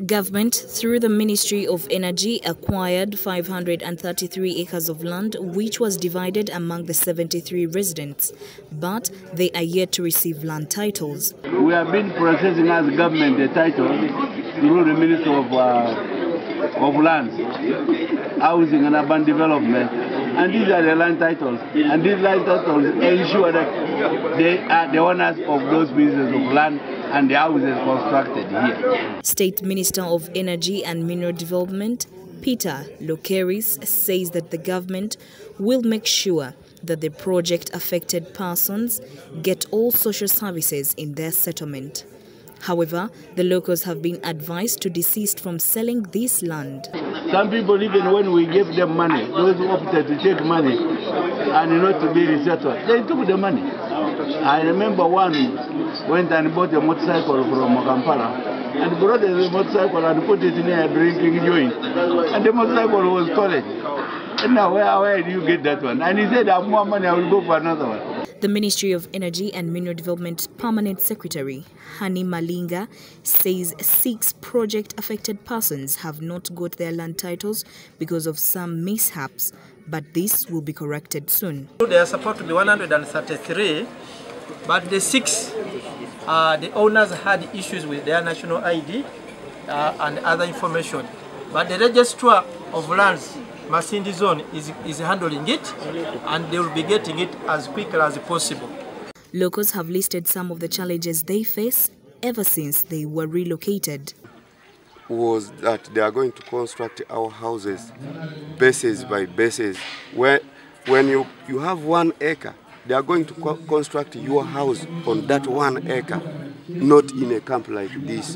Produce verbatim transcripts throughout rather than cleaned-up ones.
Government, through the Ministry of Energy, acquired five hundred thirty-three acres of land, which was divided among the seventy-three residents, but they are yet to receive land titles. We have been processing as government the title through the Ministry of, uh, of Lands, Housing and Urban Development, and these are the land titles. And these land titles ensure that they are the owners of those pieces of land and the houses constructed here. State Minister of Energy and Mineral Development, Peter Lokeris, says that the government will make sure that the project-affected persons get all social services in their settlement. However, the locals have been advised to desist from selling this land. Some people, even when we gave them money, those who opted to take money and not to be resettled, they took the money. I remember one went and bought a motorcycle from Kampala and brought the motorcycle and put it in a drinking joint. And the motorcycle was stolen. And now where, where do you get that one? And he said, I have more money, I will go for another one. The Ministry of Energy and Mineral Development Permanent Secretary, Hani Malinga, says six project-affected persons have not got their land titles because of some mishaps, but this will be corrected soon. They are supposed to be one hundred thirty-three, but the six, uh, the owners had issues with their national I D uh, and other information. But the Registrar of Lands, Masindi Zone, is, is handling it, and they will be getting it as quickly as possible. Locals have listed some of the challenges they face ever since they were relocated. Was that they are going to construct our houses bases by bases. Where, when you, you have one acre, they are going to co construct your house on that one acre, not in a camp like this.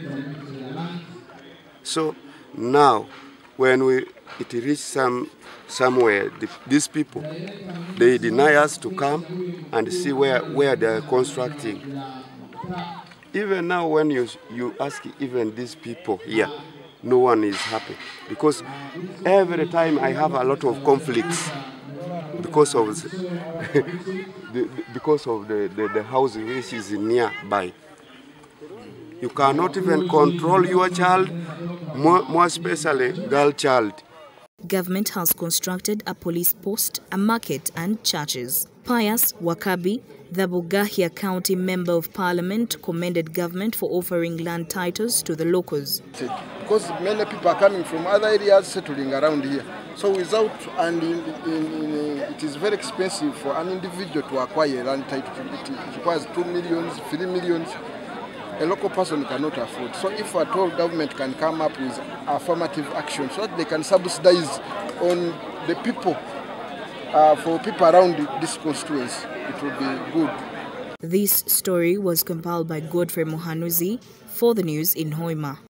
So now, when we it reaches some somewhere, the, these people, they deny us to come and see where, where they are constructing. Even now, when you, you ask even these people here, no one is happy. Because every time I have a lot of conflicts because of the, because of the, the, the house which is nearby. You cannot even control your child, more, more especially girl child. Government has constructed a police post, a market and churches. Pius Wakabi, the Bugahia County Member of Parliament, commended government for offering land titles to the locals. Because many people are coming from other areas settling around here. So without, and in, in, in, it is very expensive for an individual to acquire land title. It requires two millions, three millions. A local person cannot afford. So if at all government can come up with affirmative action so that they can subsidize on the people, uh, for people around this constituency, it will be good. This story was compiled by Godfrey Mohanuzi for the news in Hoima.